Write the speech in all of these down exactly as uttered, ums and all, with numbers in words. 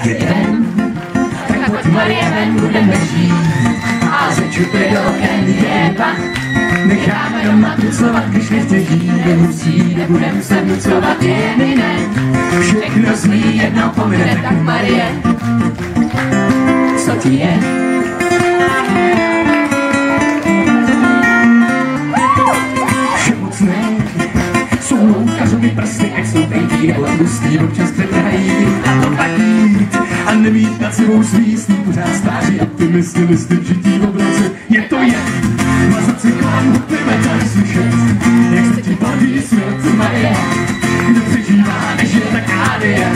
chci ven, tak pojď Marie ven, budeme žít a ze čupy do oken jeba. Necháme doma trucovat, když nechtějí, nemusí, nebudem se vnucovat jen jiné. Všechno zlý jednou pomine, tak Marie, co ti je? Všemocné jsou loukařový prsty, ať jsou tenký nebo tlustý, občas přetrhají a to platí. A nemít nad sebou svístný, pořád stáří optimisty, listy v žití v obraze, je to je. Mazat si kolem hupíme tady slyšet, jak se ti baví svět, Marie. Kdo přežívá, než je tak ádie.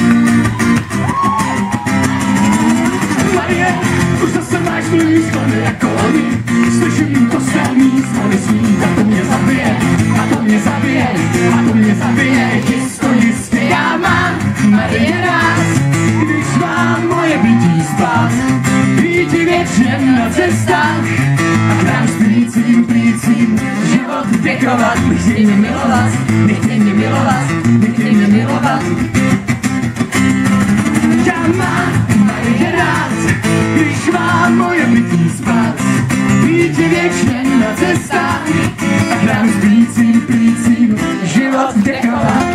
Marie, už zase máš mluví sklony jako oni. Slyším to stálný zvony svý, a to mě zabije, a to mě zabije, a to mě zabije. Jisto, jistě já mám Marie rád, když mám moje bytí spát. Víti věčně na cestách a krám spícím, plícím život děkovat. Nechtěj mě milovat, nechtěj mě milovat, nechtěj mě milovat. Já mám Marie rád, když mám moje bytí spát. Víti věčně na cestách a krám spícím, plícím život děkovat.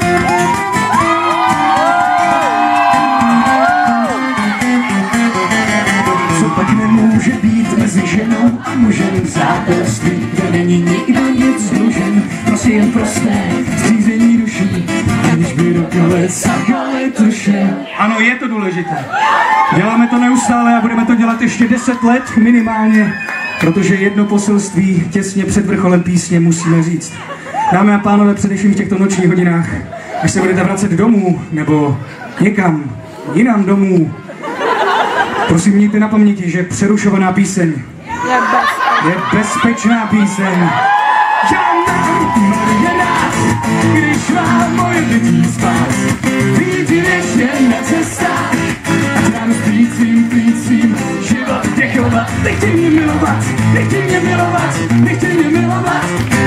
Nemůže být mezi ženou a mužem přátelství, kde není nikdo nic dlužen, prostě jen prosté zřízení duší, aniž by do kolec sakali tuše. Ano, je to důležité. Děláme to neustále a budeme to dělat ještě deset let minimálně, protože jedno poselství těsně před vrcholem písně musíme říct. Dámy a pánové, především v těchto nočních hodinách, až se budete vracet domů nebo někam jinam domů, prosím, mějte na paměti, že přerušovaná píseň je bezpečná píseň. Já mám Marie rád, když mám moje bytí spát. Víti věčně na cestách a dám plícím, plícím život děkovat. Nechtěj mě milovat, nechtěj mě milovat, nechtěj mě milovat.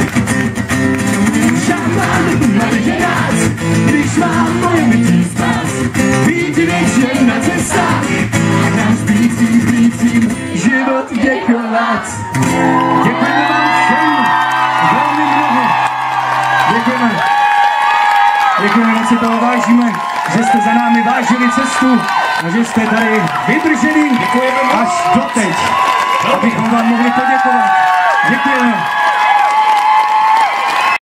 Já mám Marie rád, když mám moje bytí spát. Víti věčně na cestách a dám plícím, plícím život děkovat. Děkujeme vám všem velmi mnoho. Děkujeme. Děkujeme, moc si toho vážíme, že jste za námi vážili cestu a že jste tady vydrželi až doteď, abychom vám mohli poděkovat. Děkujeme.